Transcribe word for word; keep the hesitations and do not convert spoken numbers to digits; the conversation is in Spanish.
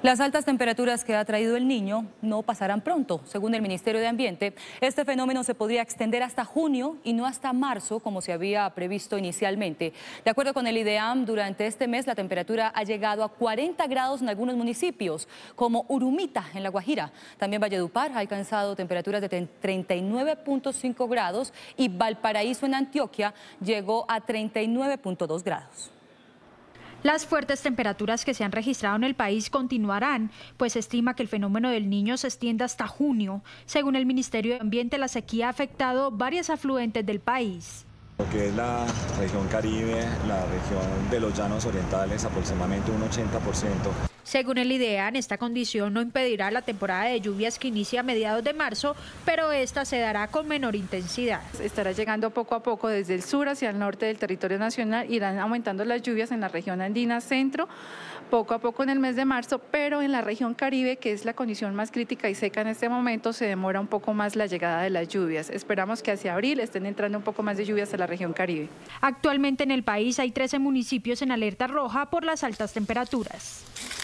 Las altas temperaturas que ha traído el Niño no pasarán pronto. Según el Ministerio de Ambiente, este fenómeno se podría extender hasta junio y no hasta marzo, como se había previsto inicialmente. De acuerdo con el IDEAM, durante este mes la temperatura ha llegado a cuarenta grados en algunos municipios, como Urumita, en La Guajira. También Valledupar ha alcanzado temperaturas de treinta y nueve punto cinco grados y Valparaíso, en Antioquia, llegó a treinta y nueve punto dos grados. Las fuertes temperaturas que se han registrado en el país continuarán, pues se estima que el fenómeno del Niño se extienda hasta junio. Según el Ministerio de Ambiente, la sequía ha afectado varias afluentes del país. Lo que es la región Caribe, la región de los llanos orientales, aproximadamente un ochenta por ciento. Según el IDEAM, esta condición no impedirá la temporada de lluvias que inicia a mediados de marzo, pero esta se dará con menor intensidad. Estará llegando poco a poco desde el sur hacia el norte del territorio nacional, irán aumentando las lluvias en la región andina centro, poco a poco en el mes de marzo, pero en la región Caribe, que es la condición más crítica y seca en este momento, se demora un poco más la llegada de las lluvias. Esperamos que hacia abril estén entrando un poco más de lluvias a la región Caribe. Actualmente en el país hay trece municipios en alerta roja por las altas temperaturas.